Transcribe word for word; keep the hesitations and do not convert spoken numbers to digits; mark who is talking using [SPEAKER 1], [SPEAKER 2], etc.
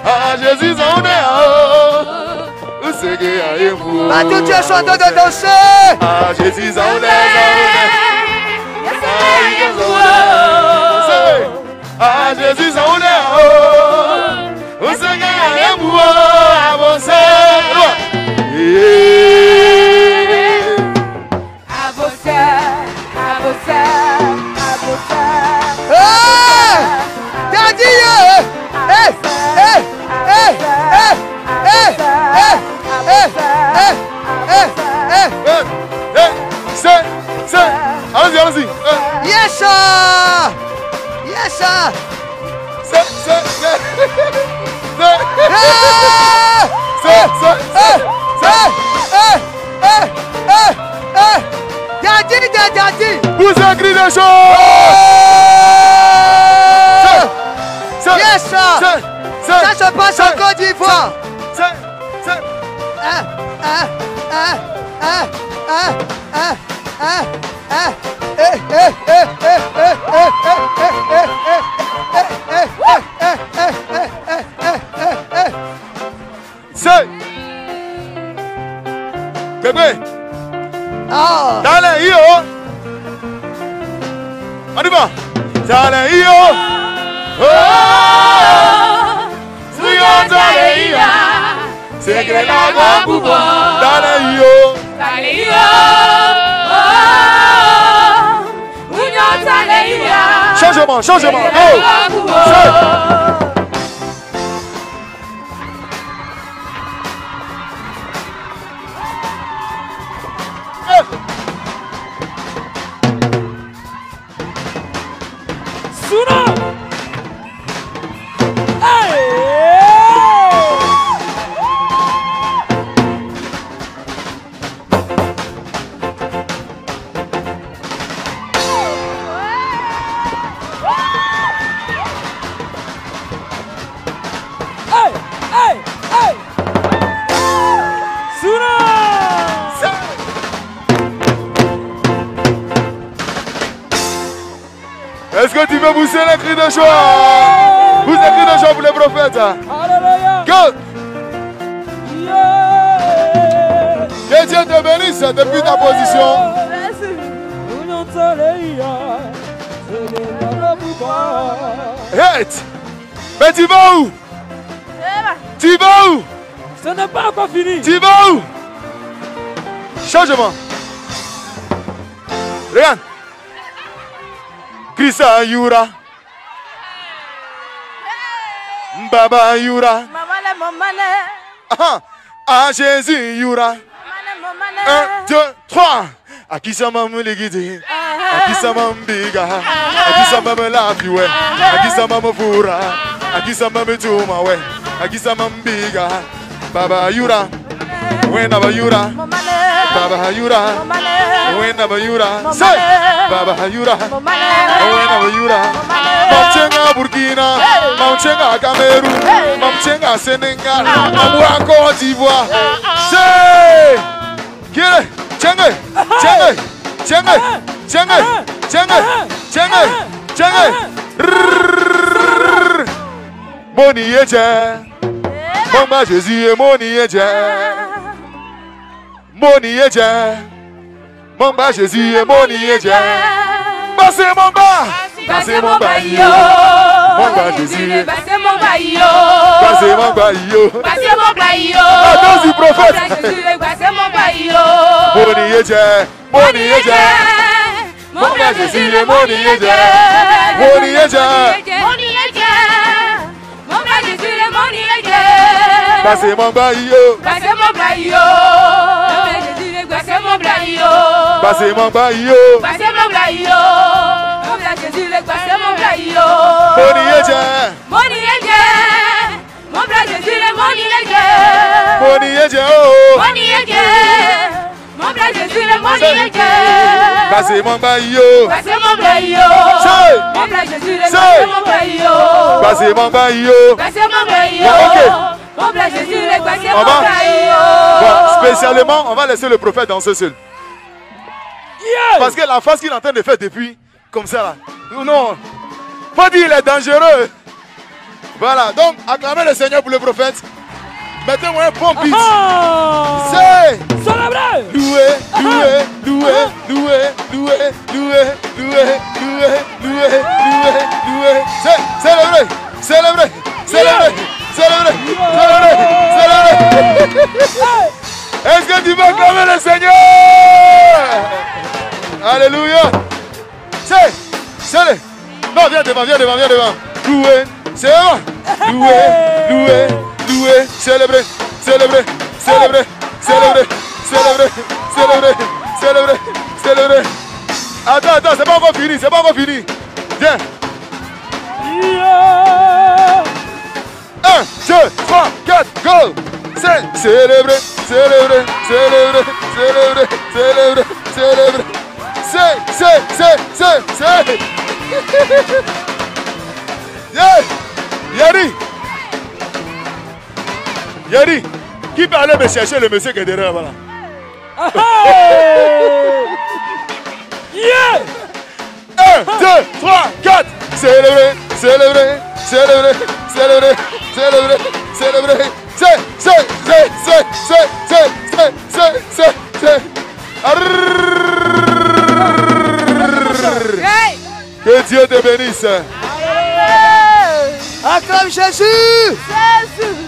[SPEAKER 1] Ah Jésus on est où c'est qu'il y a eu pour
[SPEAKER 2] Ah tout Dieu chante de danser.
[SPEAKER 1] Ah Jésus on est Ah Jésus on est où c'est qu'il y a eu pour avancer.
[SPEAKER 3] Avancer, avancer, avancer.
[SPEAKER 2] T'as dit eh eh eh eh eh eh eh eh
[SPEAKER 1] eh c'est c'est allons-y allons-y
[SPEAKER 2] yes sir yes sir
[SPEAKER 1] c'est c'est c'est
[SPEAKER 2] c'est c'est t'as dit t'as dit
[SPEAKER 1] vous écrivez des choses.
[SPEAKER 2] yes sir ça se passe en Côte d'Ivoire.
[SPEAKER 1] C'est c'est
[SPEAKER 2] ah ah ah ah ah ah ah ah eh eh eh eh eh eh eh eh
[SPEAKER 1] c'est bébé
[SPEAKER 2] ah
[SPEAKER 1] dans les io on y va dans les io oh c'est que la dans les io
[SPEAKER 3] Dans les io oh
[SPEAKER 1] changement changement go
[SPEAKER 4] Suna.
[SPEAKER 1] Est-ce que tu veux pousser les cris de joie? Pousse les cris de joie pour les prophètes. Go! Que Dieu te bénisse depuis ta position. Hey! Mais tu vas où? Tu vas où?
[SPEAKER 4] Ce n'est pas encore fini.
[SPEAKER 1] Tu vas où? Changement. Regarde. Krista Yura. Baba Yura. Ah, ah Jésus Yura. Un, deux, trois. À qui ça m'a me guidé? À qui ça m'a biga? À qui ça m'a me la pioué? À qui ça m'a me foura? À qui ça m'a me touma ouais? À qui ça m'a biga? Baba Yura. When Baba Yura. Baba Yura. When Baba Yura. Say Baba Yura. When Baba Yura. Mamchenga Burkina, Mamchenga Cameroun, Mamchenga Sénégal, Mamwa Côte d'Ivoire. Say Kire, Tchenge, Tchenge, Tchenge, Tchenge, Tchenge, Tchenge, Tchenge. Moni Eje, Mama Jésus et Moni Eje. Moni Eje, Mama Jésus et Moni Eje. Passez mon bas, passez mon bas yo, mon bas Jésus,
[SPEAKER 3] passez mon bas yo,
[SPEAKER 1] passez mon bas yo,
[SPEAKER 3] passez mon bas yo,
[SPEAKER 1] la danse du prophète.
[SPEAKER 3] Passez mon bas yo,
[SPEAKER 1] Moni Eje, Moni Eje,
[SPEAKER 3] mon bas Jésus,
[SPEAKER 1] Moni Eje, Moni Eje,
[SPEAKER 3] Moni Eje, mon bas Jésus, Moni Eje,
[SPEAKER 1] passez mon bas yo,
[SPEAKER 3] passez mon bas yo, passez mon bas yo,
[SPEAKER 1] passez mon bas yo,
[SPEAKER 3] passez mon bas yo, mon bas Jésus, passez mon bas yo,
[SPEAKER 1] Moni Eje,
[SPEAKER 3] Moni Eje, mon bas Jésus, Moni Eje,
[SPEAKER 1] Moni Eje oh,
[SPEAKER 3] Moni Eje, mon bas Jésus, Moni Eje,
[SPEAKER 1] passez mon bas yo,
[SPEAKER 3] passez mon bas yo, mon bas Jésus, passez mon bas yo,
[SPEAKER 1] passez mon bas yo,
[SPEAKER 3] passez mon bas yo, mon bas Jésus, passez mon bas yo.
[SPEAKER 1] Bon, spécialement, on va laisser le prophète danser seul. Parce que la phase qu'il est en train de faire depuis, comme ça là. Non, faut dire il est dangereux. Voilà, donc acclamez le Seigneur pour le prophète. Mettez-moi un bon beat.
[SPEAKER 4] Ah.
[SPEAKER 1] C'est
[SPEAKER 4] Célébrez.
[SPEAKER 1] loué, loué, loué, loué, loué, loué, loué, loué, loué, loué, loué. C'est célébré, célébré, célébré, célébré, célébré, célébré. Est-ce que tu vas acclamer le Seigneur? Alléluia. C'est, c'est. Non, viens devant, viens devant, viens devant. Loué, c'est bon. Loué, loué, loué, célébré, célébré, célébré, célébré, célébré, célébré, célébré, célébré. Attends, attends, c'est pas encore fini, c'est pas encore fini. Viens.
[SPEAKER 4] Yeah.
[SPEAKER 1] Un, deux, trois, quatre, go. C'est célébré, célébré, célébré, célébré, célébré, célébré. C'est, c'est, c'est, c'est, c'est. Yeah. Yari. Yari. Qui peut aller me chercher le monsieur qui est derrière, voilà.
[SPEAKER 4] Yeah.
[SPEAKER 1] Un, deux, trois, quatre. Célébré, célébré, célébré, célébré, célébré, célébré. C'est, c'est, c'est, c'est, c'est, c'est, c'est, c'est, c'est, c'est. Que Dieu te bénisse.
[SPEAKER 2] Acclame Jésus.
[SPEAKER 3] Jésus.